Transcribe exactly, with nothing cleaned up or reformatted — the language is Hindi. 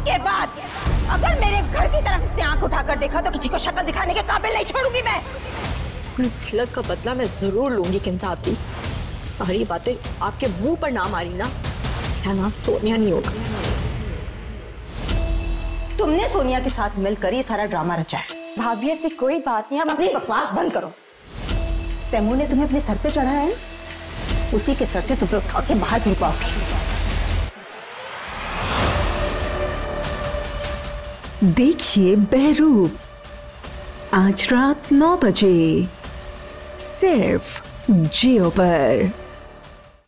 उसके बाद अगर मेरे घर की तरफ इसने आंख उठाकर देखा तो किसी को शक्ल दिखाने के काबिल नहीं छोड़ूंगी मैं। इस हिलक का बदला मैं जरूर लूंगी किंसाती। सारी बातें आपके मुंह पर ना मारी ना, क्या नाम सोनिया नहीं होगा। तुमने सोनिया के साथ मिलकर ये सारा ड्रामा रचा है। भाभी ऐसी कोई बात नहीं, अब अपनी बकवास बंद करो। तैमूर ने तुम्हें अपने सर पे चढ़ाया है, उसी के सर से तुम्हें उठा के बाहर फेंकवाओगे। देखिए बहरूप आज रात नौ बजे सिर्फ जियो पर।